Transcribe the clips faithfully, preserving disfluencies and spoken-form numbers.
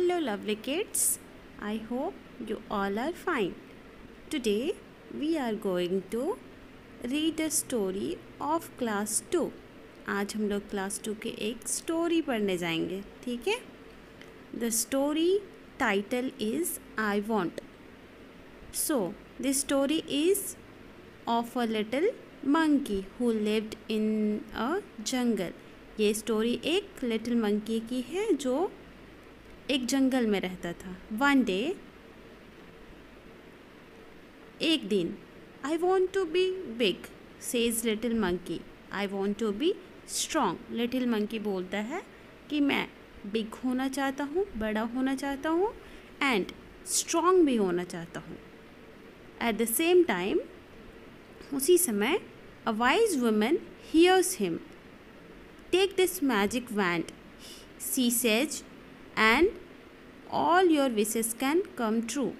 Hello lovely kids, I hope you all are fine. Today we are going to read a story of class two. आज हम लोग class to के एक story पढ़ने जाएंगे, ठीक है? The story title is I Want. So this story is of a little monkey who lived in a jungle. ये स्टोरी एक लिटिल मंकी की है जो एक जंगल में रहता था. वन डे, एक दिन, I want to be big says little monkey. I want to be strong. Little monkey बोलता है कि मैं बिग होना चाहता हूँ, बड़ा होना चाहता हूँ एंड स्ट्रॉन्ग भी होना चाहता हूँ. एट द सेम टाइम, उसी समय, a wise woman hears him. Take this magic wand, she says, and all your wishes can come true.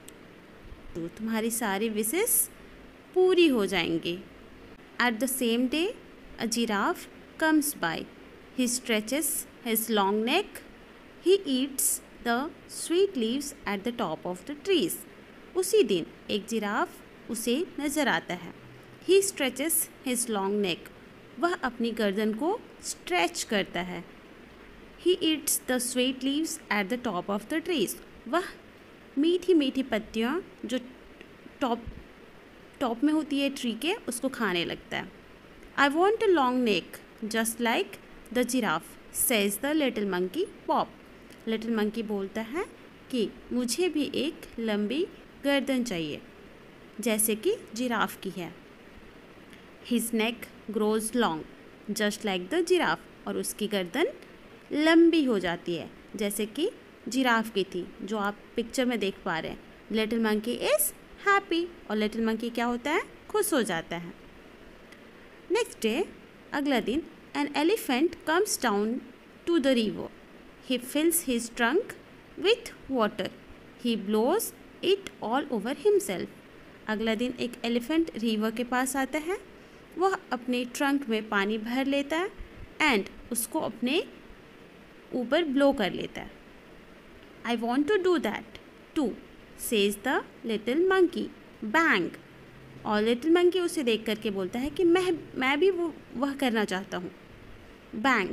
तो तुम्हारी सारी विशेस पूरी हो जाएंगी. At the same day, a giraffe comes by. He stretches his long neck. He eats the sweet leaves at the top of the trees. उसी दिन एक giraffe उसे नज़र आता है. He stretches his long neck. वह अपनी गर्दन को स्ट्रेच करता है. He eats the sweet leaves at the top of the trees. वह मीठी मीठी पत्तियाँ जो टॉप टॉप में होती है ट्री के, उसको खाने लगता है. I want a long neck just like the giraffe, says the little monkey Pop. Little monkey बोलता है कि मुझे भी एक लंबी गर्दन चाहिए जैसे कि जिराफ की है. His neck grows long just like the giraffe. और उसकी गर्दन लंबी हो जाती है जैसे कि जिराफ की थी, जो आप पिक्चर में देख पा रहे हैं. Little monkey is happy. और लिटिल मंकी क्या होता है? खुश हो जाता है. नेक्स्ट डे, अगला दिन, an elephant comes down to the river. He fills his trunk with water. He blows it all over himself. अगला दिन एक एलिफेंट रिवर के पास आता है. वह अपने ट्रंक में पानी भर लेता है एंड उसको अपने ऊपर ब्लो कर लेता है. I want to do that too, says the little monkey. Bang. और लिटिल मंकी उसे देख करके बोलता है कि मैं मैं भी वो वह करना चाहता हूँ. Bang.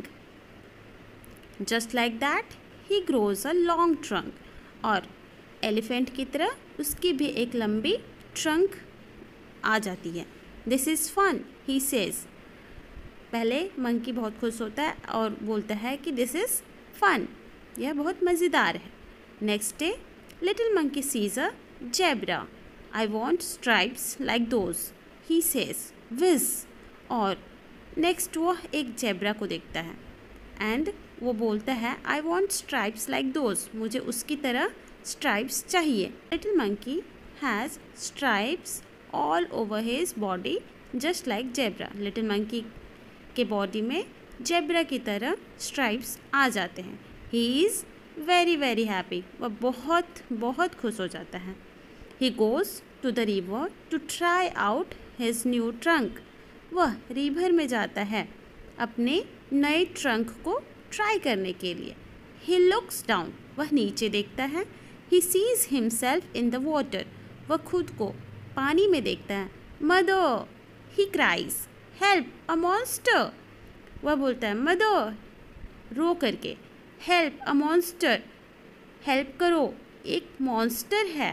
Just like that he grows a long trunk. और एलिफेंट की तरह उसकी भी एक लंबी ट्रंक आ जाती है. This is fun, he says. पहले मंकी बहुत खुश होता है और बोलता है कि दिस इज़ फन, यह बहुत मज़ेदार है. Next day, little monkey sees a zebra. I want stripes like those, he says. Whiz. और नेक्स्ट वह एक जेब्रा को देखता है एंड वो बोलता है I want stripes like those, मुझे उसकी तरह स्ट्राइप्स चाहिए. Little monkey has stripes all over his body just like zebra. Little monkey के बॉडी में जेब्रा की तरह स्ट्राइप्स आ जाते हैं. He is very very happy. वह बहुत बहुत खुश हो जाता है. He goes to the river to try out his new trunk. वह रिवर में जाता है अपने नए ट्रंक को ट्राई करने के लिए. He looks down. वह नीचे देखता है. He sees himself in the water. वह खुद को पानी में देखता है. Mother, he cries, help a monster. वह बोलता है मदर, रो करके, हेल्प अ मॉन्स्टर, हेल्प करो, एक मॉन्स्टर है.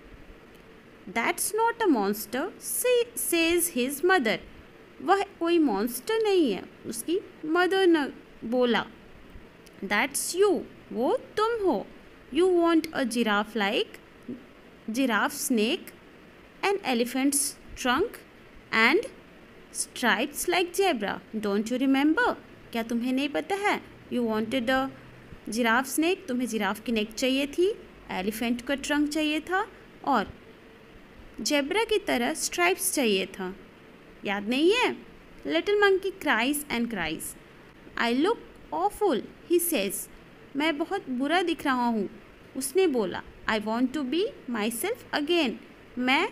That's not a monster, says his mother. वह कोई मॉन्स्टर नहीं है, उसकी मदर ने बोला. दैट्स यू, वो तुम हो. You want a giraffe like giraffe snake, an elephant's trunk and stripes like zebra. Don't you remember? क्या तुम्हें नहीं पता है? You wanted a giraffe snake, तुम्हें जिराफ की नेक चाहिए थी, एलिफेंट का ट्रंक चाहिए था और जेब्रा की तरह स्ट्राइप्स चाहिए था. याद नहीं है? Little monkey cries and cries. I look awful, he says. मैं बहुत बुरा दिख रहा हूँ, उसने बोला. I want to be myself again. मैं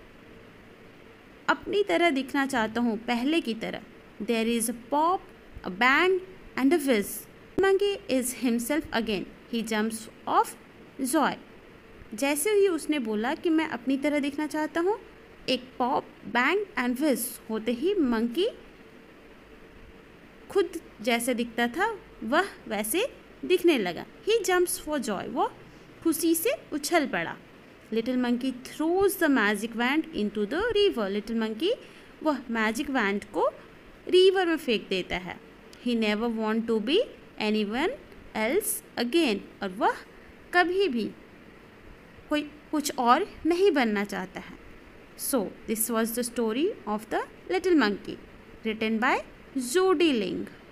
अपनी तरह दिखना चाहता हूँ, पहले की तरह. There is a pop, a bang and a whiz. Monkey is himself again. He jumps of joy. जैसे ही उसने बोला कि मैं अपनी तरह दिखना चाहता हूँ, एक पॉप बैंग एंड विज होते ही मंकी खुद जैसे दिखता था वह वैसे दिखने लगा। ही जम्प्स फॉर जॉय, वो खुशी से उछल पड़ा। Little monkey throws the magic wand into the river. Little monkey वह मैजिक वैंड को रिवर में फेंक देता है। He never want to be anyone else again, और वह कभी भी कोई कुछ और नहीं बनना चाहता है। So this was the story of the little monkey, written by Jodie लिंग।